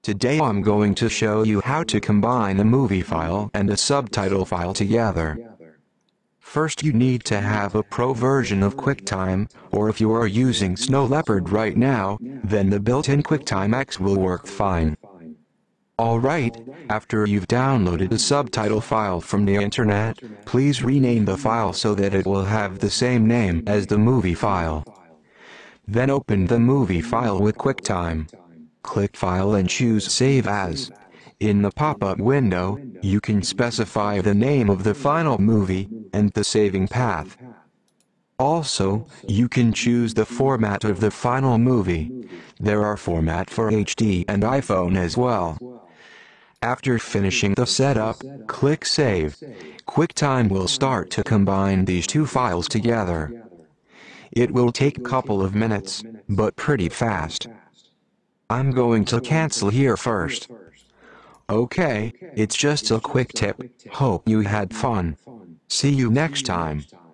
Today I'm going to show you how to combine a movie file and a subtitle file together. First, you need to have a pro version of Quicktime, or if you are using Snow Leopard right now, then the built-in Quicktime X will work fine. Alright, after you've downloaded a subtitle file from the internet, please rename the file so that it will have the same name as the movie file. Then open the movie file with Quicktime. Click File and choose Save As. In the pop-up window, you can specify the name of the final movie and the saving path. Also, you can choose the format of the final movie. There are formats for HD and iPhone as well. After finishing the setup, click Save. Quicktime will start to combine these two files together. It will take a couple of minutes, but pretty fast. I'm going to cancel here first. Okay, it's just a quick tip. Hope you had fun. See you next time.